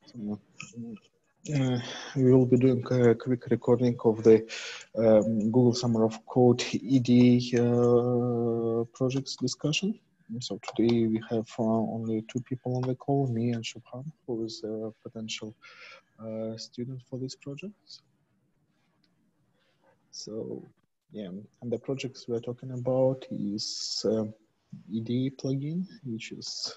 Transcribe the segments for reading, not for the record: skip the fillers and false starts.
So, we will be doing a quick recording of the Google Summer of Code EDA projects discussion. So today we have only two people on the call, me and Shubham, who is a potential student for these projects. So yeah, and the projects we're talking about is EDA plugin, which is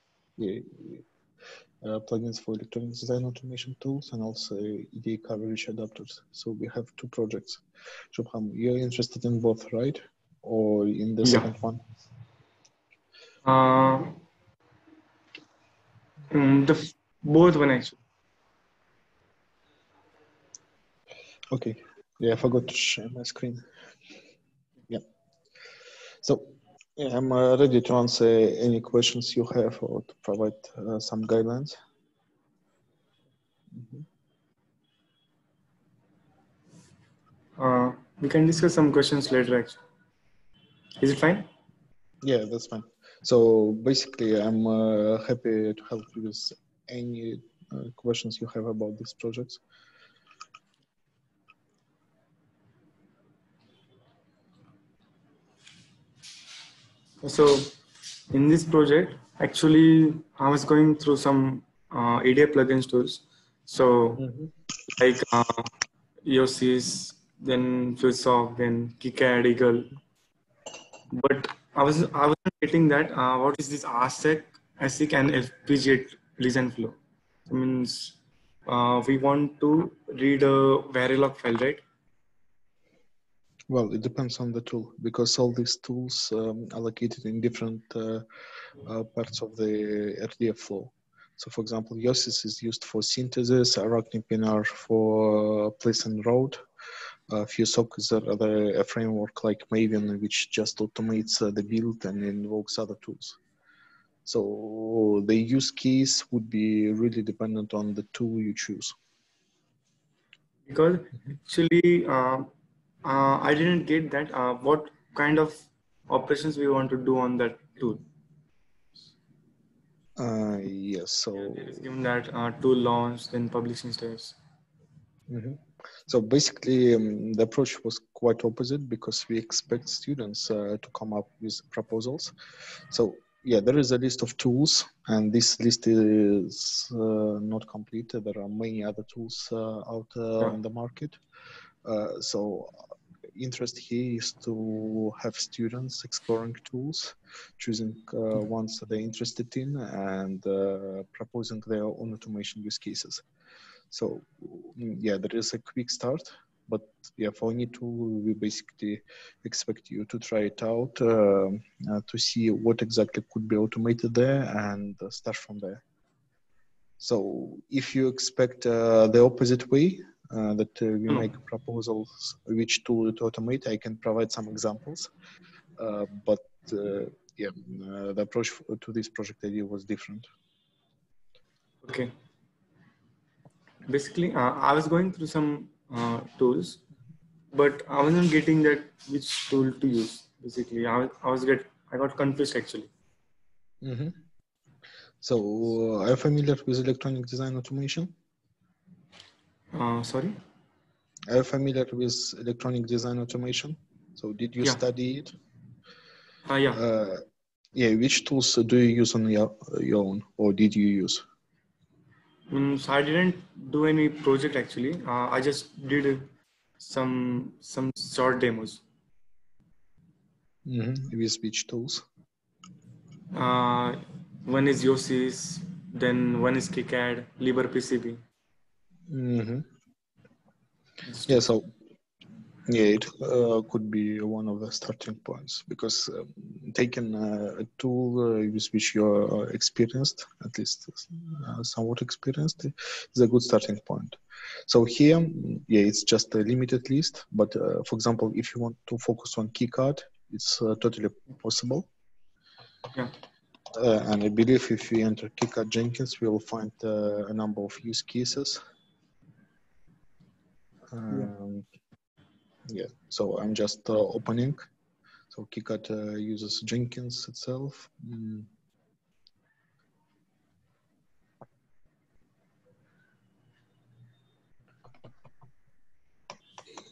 plugins for electronic design automation tools and also EDA coverage adapters. So we have two projects. Shubham, you're interested in both, right? Or in the second one? Both one actually. Okay. Yeah, I forgot to share my screen. Yeah. So yeah, I'm ready to answer any questions you have or to provide some guidelines. We can discuss some questions later actually. Is it fine? Yeah, that's fine. So basically, I'm happy to help you with any questions you have about these projects. So in this project, actually, I was going through some EDA plugins tools. So like EOCs, then GSoC, then KiCad, Eagle. But I wasn't getting that. What is this RSEC, ASIC, and FPGA design flow? It means we want to read a Verilog file, right? Well, it depends on the tool because all these tools are located in different parts of the RDF flow. So, for example, YOSIS is used for synthesis, Arachnipinar for place and route. GSoC is a framework like Maven, which just automates the build and invokes other tools. So the use case would be really dependent on the tool you choose. Because actually, I didn't get that. What kind of operations we want to do on that tool? Yes, so given that tool launch, then publishing steps. So basically, the approach was quite opposite because we expect students to come up with proposals. So yeah, there is a list of tools, and this list is not complete. There are many other tools out on the market. So interest here is to have students exploring tools, choosing ones that they're interested in, and proposing their own automation use cases. So yeah, there is a quick start, but yeah, for any tool, we basically expect you to try it out to see what exactly could be automated there and start from there. So if you expect the opposite way, that we make proposals which tool to automate, I can provide some examples. But yeah, the approach to this project idea was different. Okay. Basically, I was going through some tools, but I wasn't getting that which tool to use. Basically, I got confused actually. So, are you familiar with electronic design automation? Sorry? Are you familiar with electronic design automation? So, did you study it? Yeah. Yeah, which tools do you use on your own, or did you use? So I didn't do any project actually. I just did some short demos. With which tools? One is YOSIS, then one is KiCad, LibrePCB. Yeah, so yeah, it could be one of the starting points because taking a tool with which you're experienced, at least somewhat experienced, is a good starting point. So here, yeah, it's just a limited list. But for example, if you want to focus on KiCad, it's totally possible. Yeah. And I believe if we enter KiCad Jenkins, we will find a number of use cases. Yeah, so I'm just opening. So KiCad uses Jenkins itself.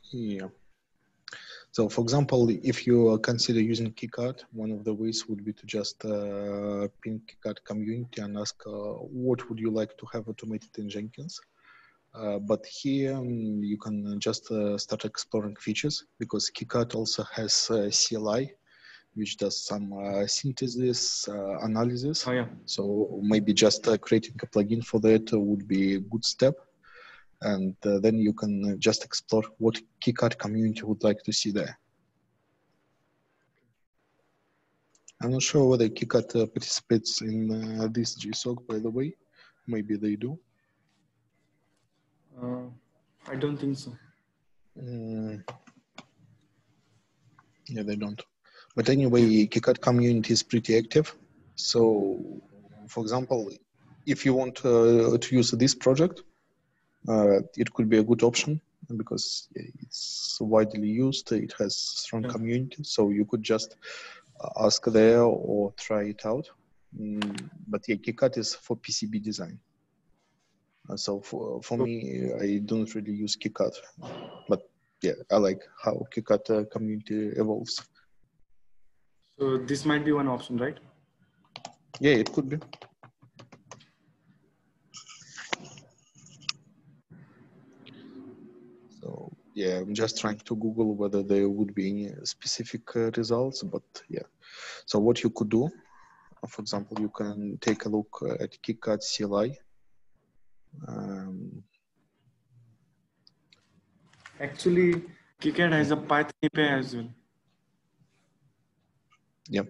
Yeah. So, for example, if you consider using KiCad, one of the ways would be to just ping KiCad community and ask what would you like to have automated in Jenkins. But here you can just start exploring features, because KiCad also has CLI, which does some synthesis analysis. Oh, yeah. So maybe just creating a plugin for that would be a good step. And then you can just explore what KiCad community would like to see there. I'm not sure whether KiCad participates in this GSoC, by the way. Maybe they do. I don't think so. Yeah, they don't. But anyway, KiCad community is pretty active. So, for example, if you want to use this project, it could be a good option because it's widely used. It has strong community, so you could just ask there or try it out. But yeah, KiCad is for PCB design. So for me, I don't really use KiCad, but yeah, I like how KiCad community evolves. So this might be one option, right? Yeah, it could be. So yeah, I'm just trying to Google whether there would be any specific results, but yeah. So what you could do, for example, you can take a look at KiCad CLI. Actually, KiCad has a Python API as well. Yep.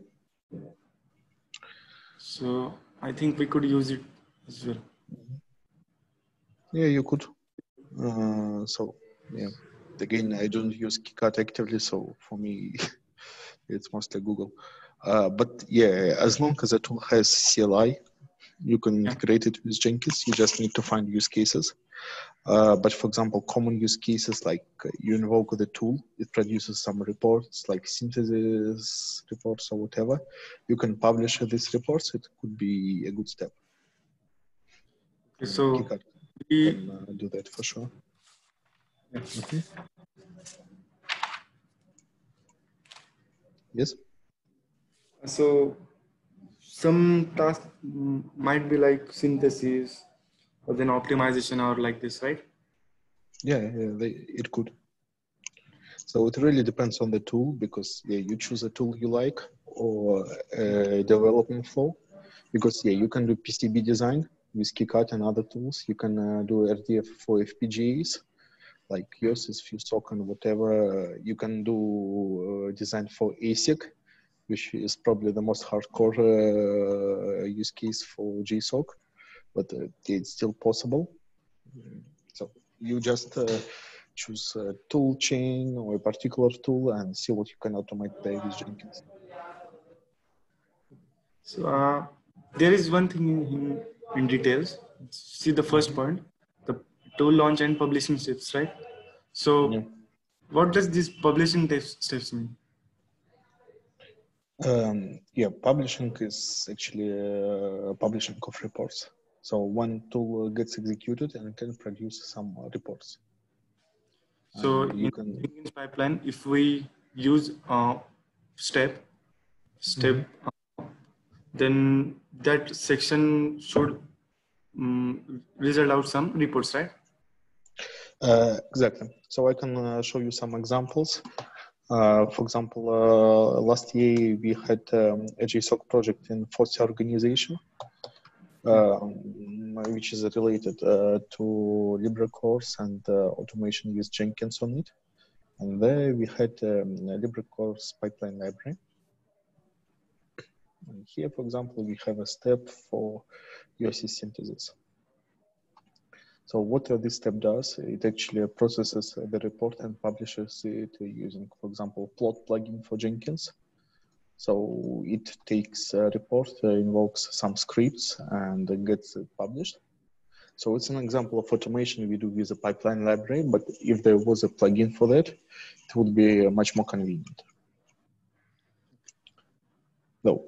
So I think we could use it as well. Yeah, you could. So yeah, again, I don't use KiCad actively, so for me, it's mostly Google. But yeah, as long as a tool has CLI, you can integrate it with Jenkins. You just need to find use cases. But for example, common use cases like you invoke the tool, it produces some reports like synthesis reports or whatever. You can publish these reports. It could be a good step. So KiCad can do that for sure. Yes. So some tasks might be like synthesis or then optimization or like this, right? Yeah, it could. So it really depends on the tool, because yeah, you choose a tool you like or development flow, because yeah, you can do PCB design with KiCad and other tools. You can do RDF for FPGAs like GSoC, FuseSoC, and whatever. You can do design for ASIC, which is probably the most hardcore use case for GSoC, but it's still possible. So you just choose a tool chain or a particular tool and see what you can automate there with Jenkins. So there is one thing in details. See the first point, the tool launch and publishing steps, right? So what does this publishing steps mean? Yeah, publishing is actually publishing of reports. So one tool gets executed and can produce some reports. So in Jenkins pipeline, if we use step, then that section should result out some reports, right? Exactly. So I can show you some examples. For example, last year we had a GSoC project in FOSSA organization, which is related to LibreCourse and automation with Jenkins on it. And there we had a LibreCourse pipeline library. And here, for example, we have a step for GSoC synthesis. So what this step does, it actually processes the report and publishes it using, for example, plot plugin for Jenkins. So it takes a report, invokes some scripts, and gets it published. So it's an example of automation we do with a pipeline library, but if there was a plugin for that, it would be much more convenient. So,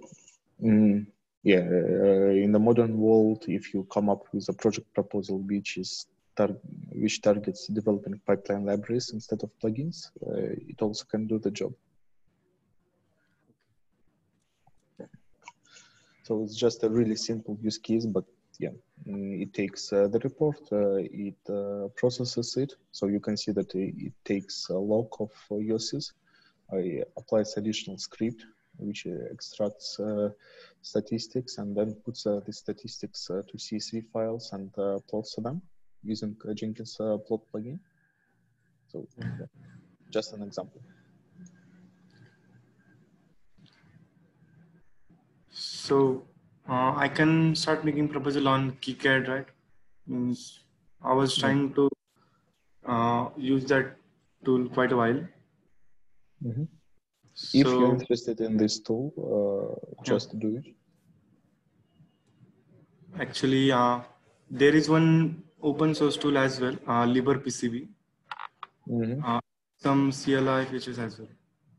in the modern world, if you come up with a project proposal which is which targets developing pipeline libraries instead of plugins, it also can do the job. So it's just a really simple use case, but yeah, it takes the report, it processes it. So you can see that it takes a log of uses, applies additional script, which extracts statistics and then puts the statistics to CSV files and plots them using Jenkins plot plugin. So yeah, just an example. So I can start making proposal on KiCad, right? Means I was trying to use that tool quite a while. Mm-hmm. So, if you're interested in this tool, just do it. Actually, there is one open source tool as well, LibrePCB. Some CLI features as well.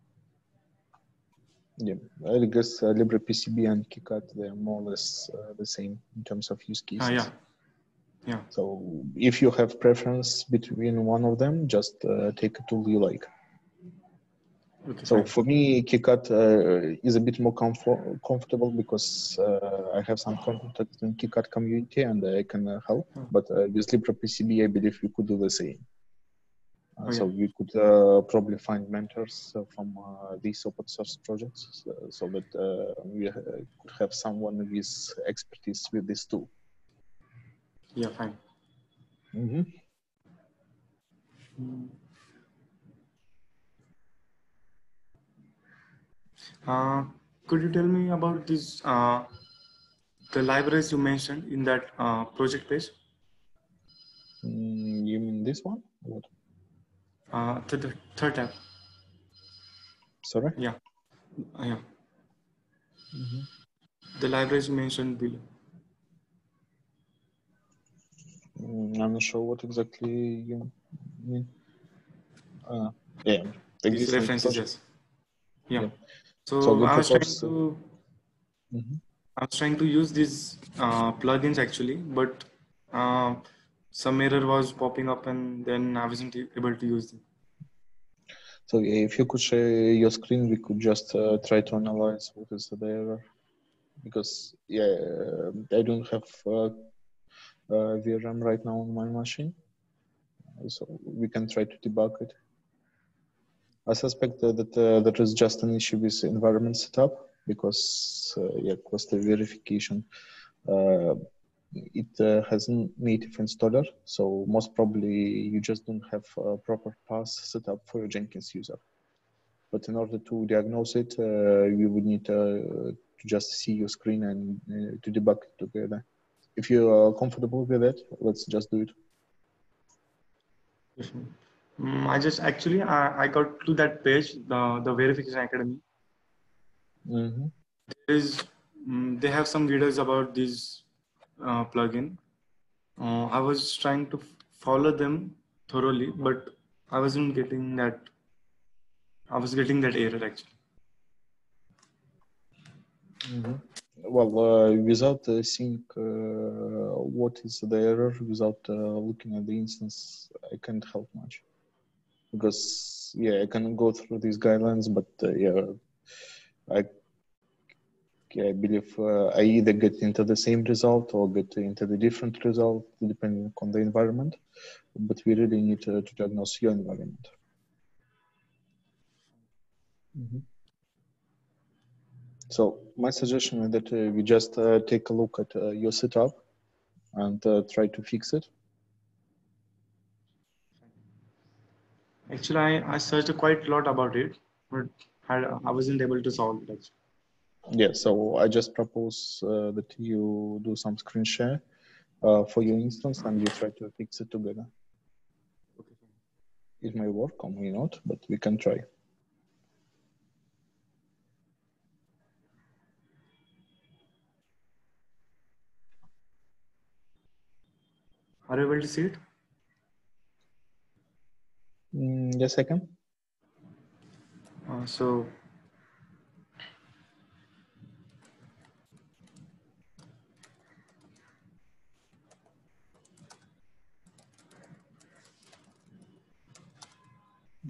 Yeah, I guess LibrePCB and KiCad, they're more or less the same in terms of use cases. Yeah. So if you have preference between one of them, just take a tool you like. Okay, so fine. For me, KiCad is a bit more comfortable because I have some contacts in KiCad community and I can help. But with LibrePCB, I believe we could do the same. So we could probably find mentors from these open source projects so that we could have someone with expertise with this tool. Yeah, fine. Could you tell me about this, the libraries you mentioned in that project page? You mean this one? What? The third tab. Sorry? Yeah. The libraries you mentioned below. I'm not sure what exactly you mean. Yeah, These references, yes. Yeah. So we I was propose. I was trying to use these plugins actually, but some error was popping up and then I wasn't able to use them. So if you could share your screen, we could just try to analyze what is the error. Because I don't have VRM right now on my machine, so we can try to debug it. I suspect that there is just an issue with environment setup because cluster verification it has a native installer, so most probably you just don't have a proper path set up for your Jenkins user. But in order to diagnose it, we would need to just see your screen and to debug it together. If you are comfortable with it, let's just do it. I just actually I got to that page, the Verification Academy. They have some videos about this plugin. I was trying to follow them thoroughly, but I wasn't getting that. I was getting that error actually. Well, without seeing what is the error, without looking at the instance, I can't help much. Because I can go through these guidelines, but I believe I either get into the same result or get into the different result depending on the environment. But we really need to diagnose your environment. So my suggestion is that we just take a look at your setup and try to fix it. Actually, I searched quite a lot about it, but I wasn't able to solve it actually. Yeah, so I just propose that you do some screen share for your instance and we try to fix it together. Okay. It may work or may not, but we can try. Are you able to see it? Yes, I can. So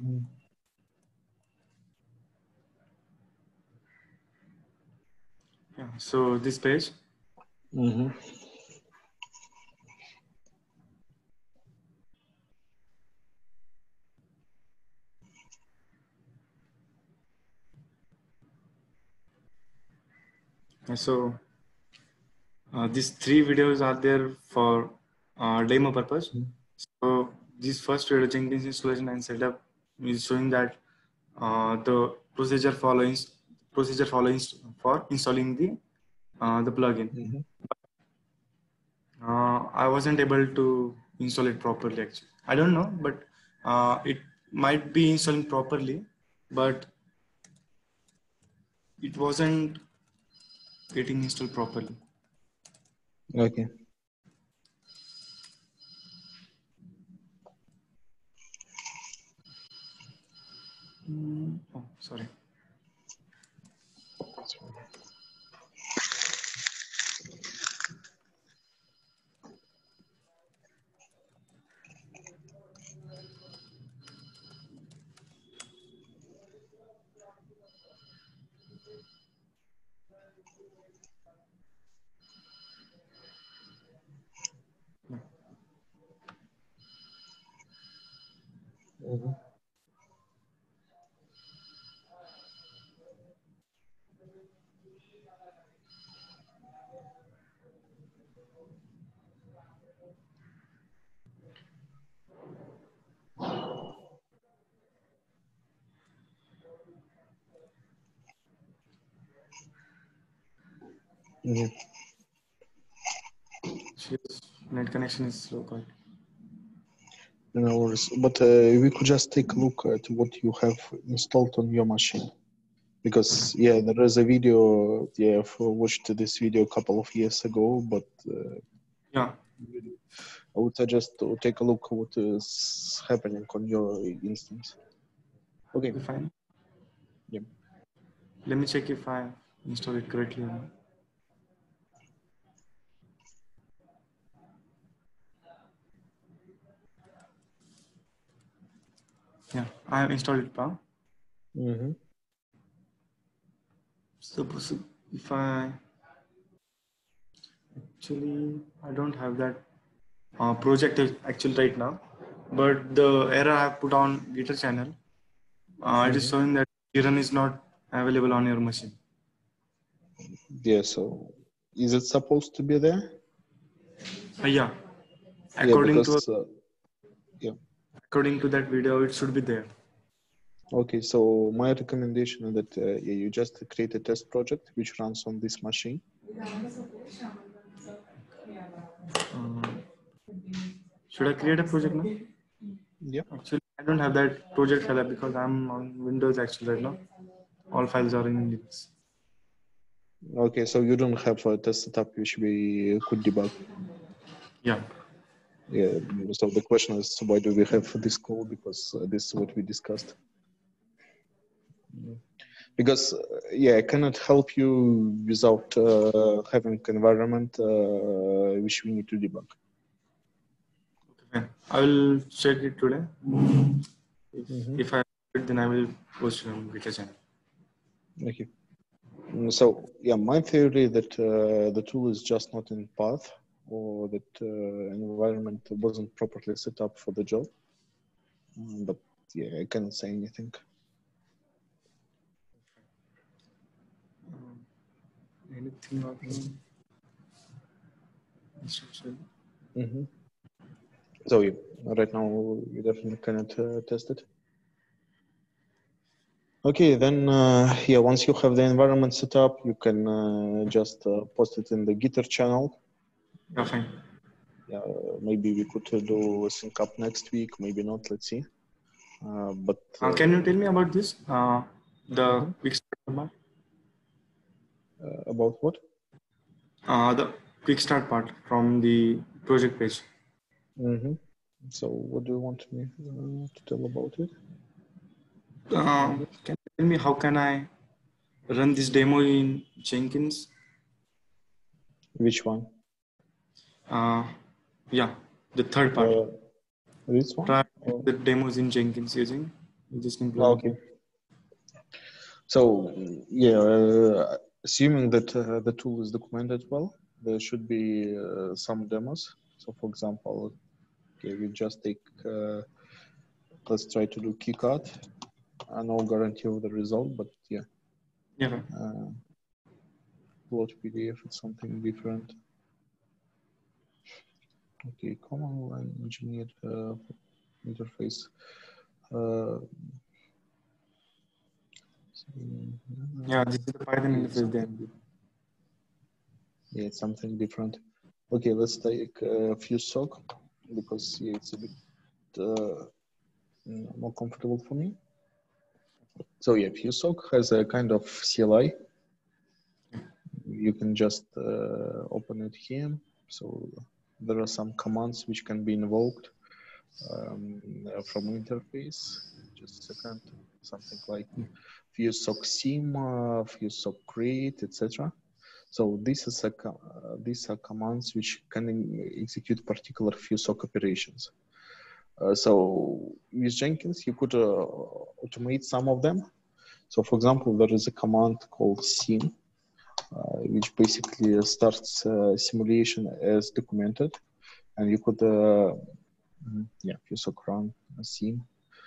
Yeah, so this page. So these 3 videos are there for demo purpose. So this first video, Jenkins installation and setup, is showing that the procedure following for installing the plugin. I wasn't able to install it properly. Actually, I don't know, but it might be installing properly, but it wasn't getting installed properly. Okay. Oh, sorry. Yes, net connection is slow. Quite. No worries. But we could just take a look at what you have installed on your machine. Because, yeah, there is a video, yeah, I've watched this video a couple of years ago, but Yeah, I would suggest to take a look at what is happening on your instance. Okay. fine. Yeah. Let me check if I install it correctly or not. Yeah, I have installed it now. Suppose if I don't have that project actually right now, but the error I have put on Gitter channel, it is showing that Kiran is not available on your machine. Yeah, so is it supposed to be there? Yeah, According to that video, it should be there. Okay, so my recommendation is that you just create a test project which runs on this machine. Should I create a project now? Yeah. Actually, I don't have that project setup because I'm on Windows actually right now. All files are in Linux. Okay, so you don't have a test setup which we could debug. Yeah. Yeah. So the question is, why do we have this call? Because this is what we discussed. Because yeah, I cannot help you without having environment which we need to debug. Okay, I will check it today. If I have it, then I will post it on Gitter channel. Okay. So yeah, my theory that the tool is just not in path, or that environment wasn't properly set up for the job. But yeah, I cannot say anything. Anything of instruction? So yeah, right now you definitely cannot test it. Okay, then yeah, once you have the environment set up, you can just post it in the Gitter channel. Yeah, fine. Yeah, maybe we could do a sync up next week, maybe not. Let's see. But can you tell me about this? The quick start part. About what? The quick start part from the project page. So, what do you want me to tell about it? Can you tell me how can I run this demo in Jenkins? Which one? Yeah, the third part. This one? Try the demos in Jenkins using. existing plugin. Okay. So yeah, assuming that the tool is documented well, there should be some demos. So for example, okay, we just take, let's try to do keycard. No guarantee of the result, but yeah. Yeah. Plot PDF, it's something different. Okay, command line engineered interface. Yeah, this is the Python interface then. Yeah, it's something different. Okay, let's take GSoC because yeah, it's a bit more comfortable for me. So yeah, GSoC has a kind of CLI. You can just open it here. So there are some commands which can be invoked from interface. Just a second. Something like GSoC sim, GSoC create, etc. So these are commands which can execute particular GSoC operations. So with Jenkins, you could automate some of them. So for example, there is a command called sim, which basically starts simulation as documented, and you could GSoC run sim.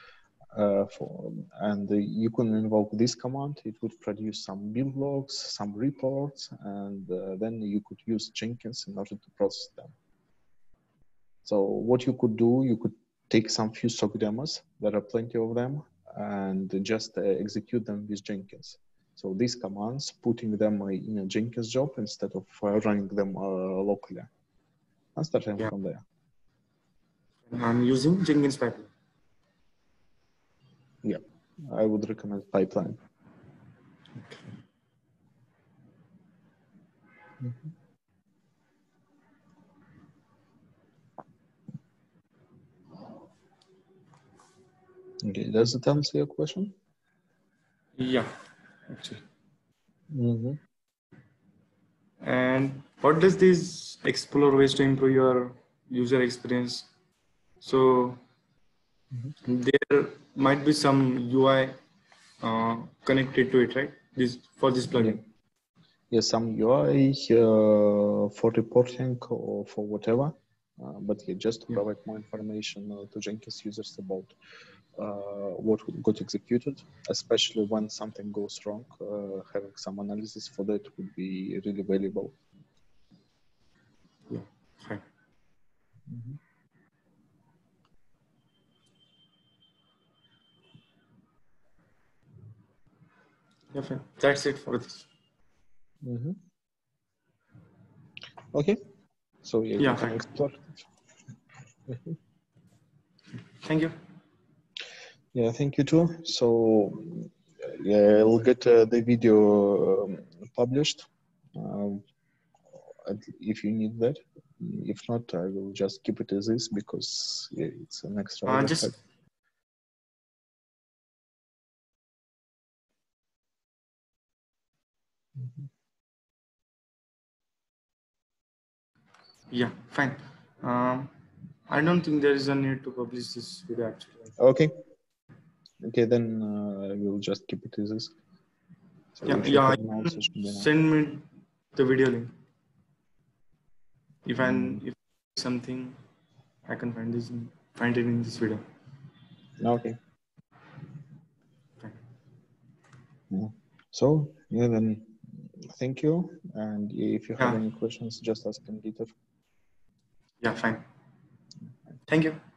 And you can invoke this command. It would produce some build logs, some reports, and then you could use Jenkins in order to process them. So what you could do, you could take some GSoC demos, there are plenty of them, and just execute them with Jenkins. So these commands, putting them in a Jenkins job instead of running them locally. And starting from there. I'm using Jenkins pipeline. Yeah, I would recommend pipeline. Okay. Okay, does it answer your question? Yeah, actually. And what does this explore ways to improve your user experience? So there might be some UI connected to it, right? For this plugin. Yeah, some UI for reporting or for whatever, but yeah, just to provide more information to Jenkins users about what got executed, especially when something goes wrong. Having some analysis for that would be really valuable. Yeah, fine. Yeah, fine. That's it for this. Okay, so yeah, you can fine. explore. Thank you. Yeah, thank you too. So yeah, I'll get the video published if you need that. If not, I will just keep it as is because yeah, it's an extra overhead. Yeah, fine. I don't think there is a need to publish this video actually. Okay. Okay, then I will just keep it as is. So send me the video link. If if something, I can find it in this video. Okay. Yeah. So yeah, then thank you. And if you have any questions, just ask them later. Yeah, fine. Thank you.